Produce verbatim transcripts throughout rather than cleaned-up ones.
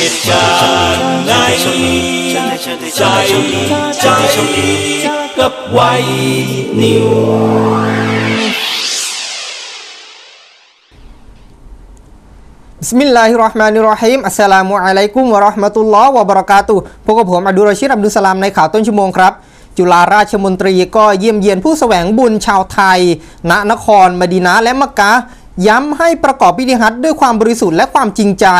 ตุการณ์ไหนใจใจกับไว้นิวบิสมิลลาฮิรเราะห์มานิรเราะฮีมอัสสลามุอะลัยกุมวะเราะห์มะตุลลอฮ์วะบะเราะกาตุฮ์พบกับผมอับดุลรอชีดอับดุลสลามในข่าวต้นชั่วโมงครับจุฬาราชมนตรีก็เยี่ยมเยียนผู้แสวงบุญชาวไทยณนครมะดีนะห์และมักกะฮ์ย้ำให้ประกอบพิธีฮัจญ์ด้วยความบริสุทธิ์และความจริงใจ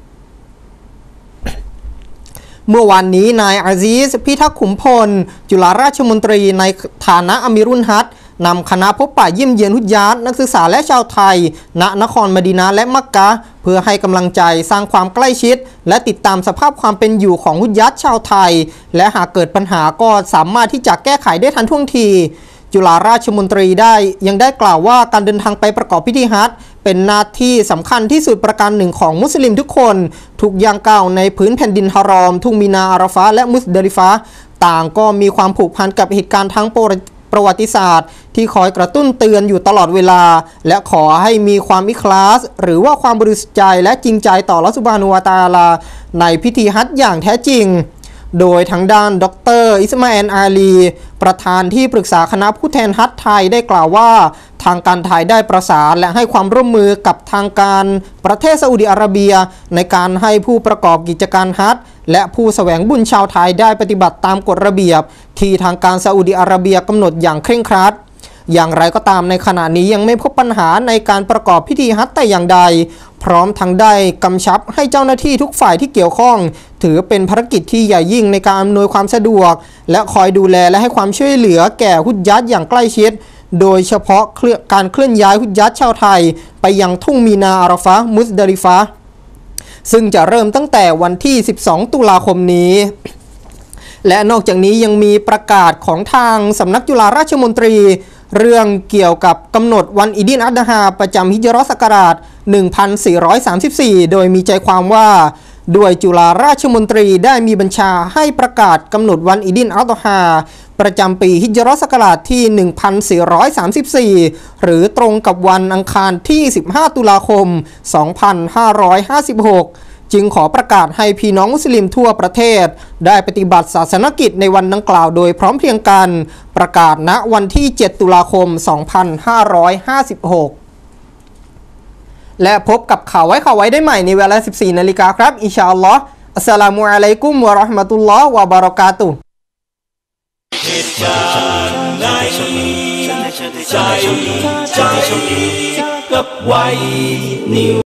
เมื่อวานนี้นายอาซีซพิทักษ์ขุมพลจุฬาราชมนตรีในฐานะอามีรุลฮัจญ์นำคณะพบปะเยี่ยมเยียนฮุจญาตนักศึกษาและชาวไทยณนครมะดีนะห์และมักกะฮ์เพื่อให้กำลังใจสร้างความใกล้ชิดและติดตามสภาพความเป็นอยู่ของฮุจญาตชาวไทยและหากเกิดปัญหาก็สามารถที่จะแก้ไขได้ทันท่วงทีจุฬาราชมนตรีได้ยังได้กล่าวว่าการเดินทางไปประกอบพิธีฮัจญ์เป็นหน้าที่สำคัญที่สุดประการหนึ่งของมุสลิมทุกคนทุกย่างก้าวในพื้นแผ่นดินฮารอมทุ่งมีนาอาราฟะห์และมุซดะลิฟะห์ต่างก็มีความผูกพันกับเหตุการณ์ทั้งประวัติศาสตร์ที่คอยกระตุ้นเตือนอยู่ตลอดเวลาและขอให้มีความอิคลาสหรือว่าความบริสุทธิ์ใจและจริงใจต่ออัลเลาะห์ซุบฮานะฮูวะตะอาลาในพิธีฮัจญ์อย่างแท้จริงโดยทางด้านดรอิสมาเอลอาลีประธานที่ปรึกษาคณะผู้แทนฮัจญ์ไทยได้กล่าวว่าทางการไทยได้ประสานและให้ความร่วมมือกับทางการประเทศซาอุดิอาระเบียในการให้ผู้ประกอบกิจการฮัจญ์และผู้แสวงบุญชาวไทยได้ปฏิบัติตามกฎระเบียบที่ทางการซาอุดิอาระเบียกำหนดอย่างเคร่งครัดอย่างไรก็ตามในขณะนี้ยังไม่พบปัญหาในการประกอบพิธีฮัจญ์แต่อย่างใดพร้อมทั้งได้กำชับให้เจ้าหน้าที่ทุกฝ่ายที่เกี่ยวข้องถือเป็นภารกิจที่ใหญ่ยิ่งในการอำนวยความสะดวกและคอยดูแลและให้ความช่วยเหลือแก่ฮุจญาตอย่างใกล้ชิดโดยเฉพาะการเคลื่อนย้ายฮุจญาตชาวไทยไปยังทุ่งมีนาอาราฟะห์มุซดะลิฟะห์ซึ่งจะเริ่มตั้งแต่วันที่สิบสองตุลาคมนี้และนอกจากนี้ยังมีประกาศของทางสำนักจุฬาราชมนตรีเรื่องเกี่ยวกับกำหนดวันอีดินอัฎฮาประจำฮิจเราะห์ศักราชหนึ่งพันสี่ร้อยสามสิบสี่โดยมีใจความว่าด้วยจุฬาราชมนตรีได้มีบัญชาให้ประกาศกำหนดวันอีดินอัฎฮาประจำปีฮิจเราะห์ศักราชที่หนึ่งพันสี่ร้อยสามสิบสี่หรือตรงกับวันอังคารที่สิบห้าตุลาคมสองพันห้าร้อยห้าสิบหกจึงขอประกาศให้พี่น้องมุสลิมทั่วประเทศได้ปฏิบัติศาสนกิจในวันดังกล่าวโดยพร้อมเพรียงกันประกาศณวันที่เจ็ดตุลาคมสองพันห้าร้อยห้าสิบหกและพบกับข่าวไว้ข่าวไว้ได้ใหม่ในเวลา สิบสี่นาฬิกาครับอินชาอัลลอฮ์อัสสลามุอะลัยกุมวะเราะห์มะตุลลอฮ์วะบะเราะกาตุฮ์เหตุการณ์ไหนใจใจกับไว้นิว